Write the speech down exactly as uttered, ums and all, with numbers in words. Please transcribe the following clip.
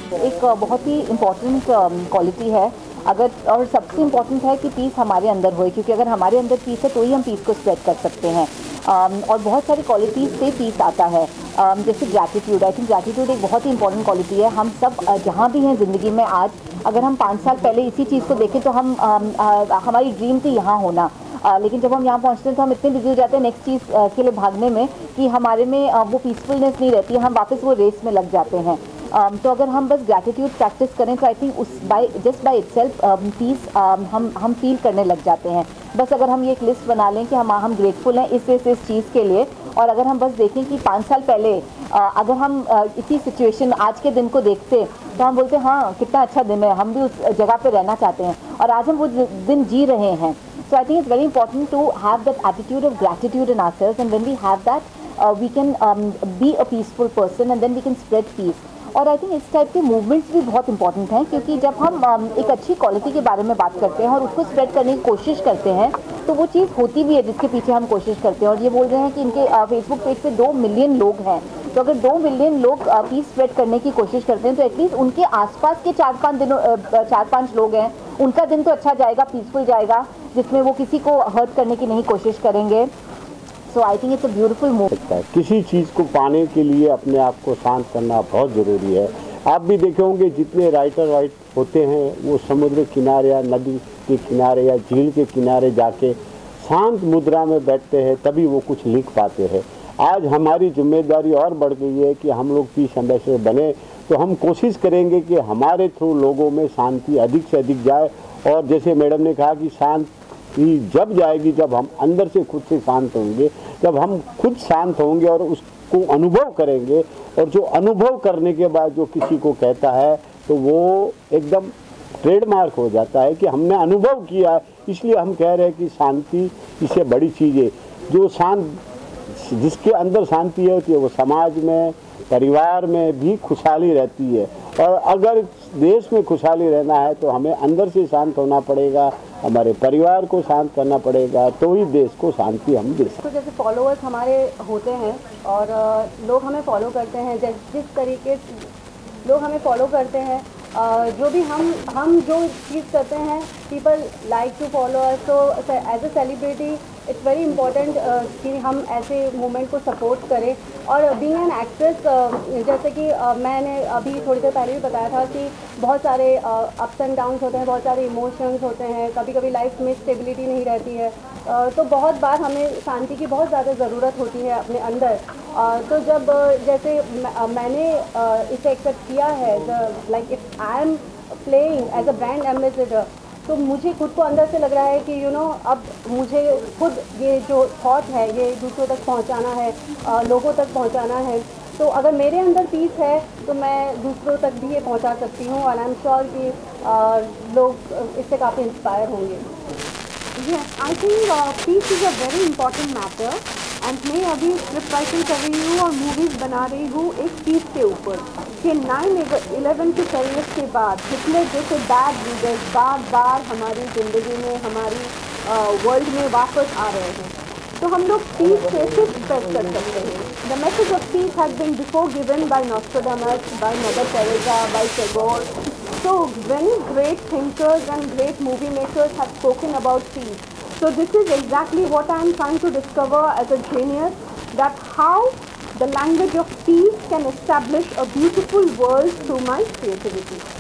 एक बहुत ही important quality है। अगर और सबसे इम्पॉर्टेंट है कि पीस हमारे अंदर होए, क्योंकि अगर हमारे अंदर पीस है तो ही हम पीस को स्प्रेड कर सकते हैं। um, और बहुत सारी क्वालिटीज़ से पीस आता है, um, जैसे ग्रैटिट्यूड। आई थिंक ग्रैटिट्यूड एक बहुत ही इंपॉर्टेंट क्वालिटी है। हम सब uh, जहाँ भी हैं ज़िंदगी में आज, अगर हम पाँच साल पहले इसी चीज़ को देखें तो हम um, uh, हमारी ड्रीम थी यहाँ होना, uh, लेकिन जब हम यहाँ पहुँचते हैं तो हम इतने बिजी हो जाते हैं नेक्स्ट चीज़ uh, के लिए भागने में कि हमारे में uh, वो पीसफुलनेस नहीं रहती है, हम वापस वो रेस में लग जाते हैं। Um, तो अगर हम बस ग्रैटिट्यूड प्रैक्टिस करें तो आई थिंक उस by just by itself peace हम हम फील करने लग जाते हैं। बस अगर हम ये एक लिस्ट बना लें कि हम हम ग्रेटफुल हैं इस इस इस चीज़ के लिए, और अगर हम बस देखें कि पाँच साल पहले uh, अगर हम uh, इसी सिचुएशन आज के दिन को देखते तो हम बोलते हाँ कितना अच्छा दिन है, हम भी उस जगह पे रहना चाहते हैं, और आज हम वो दिन जी रहे हैं। So I think it's very important to have that attitude of gratitude in ourselves, and when we have that we can be a peaceful person and then we can spread peace. और I think इस type के movements भी बहुत important हैं, क्योंकि जब हम एक अच्छी क्वालिटी के बारे में बात करते हैं और उसको स्प्रेड करने की कोशिश करते हैं तो वो चीज़ होती भी है जिसके पीछे हम कोशिश करते हैं। और ये बोल रहे हैं कि इनके फेसबुक पेज पे दो मिलियन लोग हैं, तो अगर दो मिलियन लोग पीस स्प्रेड करने की कोशिश करते हैं तो एटलीस्ट उनके आसपास के चार पाँच दिनों चार पाँच लोग हैं, उनका दिन तो अच्छा जाएगा, पीसफुल जाएगा, जिसमें वो किसी को हर्ट करने की नहीं कोशिश करेंगे। So I think it's a beautiful movement. किसी चीज़ को पाने के लिए अपने आप को शांत करना बहुत ज़रूरी है। आप भी देखे होंगे जितने राइटर राइट होते हैं वो समुद्र किनारे या नदी के किनारे या झील के किनारे जाके शांत मुद्रा में बैठते हैं, तभी वो कुछ लिख पाते हैं। आज हमारी जिम्मेदारी और बढ़ गई है कि हम लोग पीस एम्बेसडर बने, तो हम कोशिश करेंगे कि हमारे थ्रू लोगों में शांति अधिक से अधिक जाए। और जैसे मैडम ने कहा कि शांत जब जाएगी जब हम अंदर से खुद से शांत होंगे, जब हम खुद शांत होंगे और उसको अनुभव करेंगे, और जो अनुभव करने के बाद जो किसी को कहता है तो वो एकदम ट्रेडमार्क हो जाता है कि हमने अनुभव किया। इसलिए हम कह रहे हैं कि शांति इससे बड़ी चीज़ है। जो शांत जिसके अंदर शांति होती है वो समाज में, परिवार में भी खुशहाली रहती है। और अगर देश में खुशहाली रहना है तो हमें अंदर से शांत होना पड़ेगा, हमारे परिवार को शांत करना पड़ेगा, तो ही देश को शांति हम दे सकते। तो जैसे फॉलोअर्स हमारे होते हैं और लोग हमें फॉलो करते हैं, जिस तरीके से लोग हमें फॉलो करते हैं, जो भी हम हम जो चीज़ करते हैं, people like to follow us. तो as a celebrity it's very important कि हम ऐसे मूवमेंट को सपोर्ट करें। और बीइंग एन एक्ट्रेस, जैसे कि uh, मैंने अभी थोड़ी देर पहले भी बताया था कि बहुत सारे अप्स एंड डाउन्स होते हैं, बहुत सारे इमोशंस होते हैं, कभी कभी लाइफ में स्टेबिलिटी नहीं रहती है, uh, तो बहुत बार हमें शांति की बहुत ज़्यादा ज़रूरत होती है अपने अंदर। uh, तो जब uh, जैसे uh, मैंने uh, इसे एक्सेप्ट किया है, like if I am playing as a brand ambassador, तो मुझे खुद को अंदर से लग रहा है कि यू you नो know, अब मुझे खुद ये जो थॉट है ये दूसरों तक पहुंचाना है, आ, लोगों तक पहुंचाना है। तो अगर मेरे अंदर पीस है तो मैं दूसरों तक भी ये पहुंचा सकती हूँ, और आई एम श्योर कि आ, लोग इससे काफ़ी इंस्पायर होंगे। Yes, I think peace is a very important matter, and मैं अभी स्क्रिप्ट राइटिंग कर रही हूँ और मूवीज़ बना रही हूँ एक पीस के ऊपर कि नाइन इलेवन के टेररिस्ट के बाद हिटलर जैसे बैड लीडर्स बार बार हमारी ज़िंदगी में, हमारी वर्ल्ड में वापस आ रहे हैं, तो हम लोग पीस कैसे स्प्रेड कर सकते हैं। The message of peace has been before given by Nostradamus, by Mother Teresa, by Tagore. So many great thinkers and great movie makers have spoken about peace. So this is exactly what I am trying to discover as a genius, that how the language of peace can establish a beautiful world through my creativity.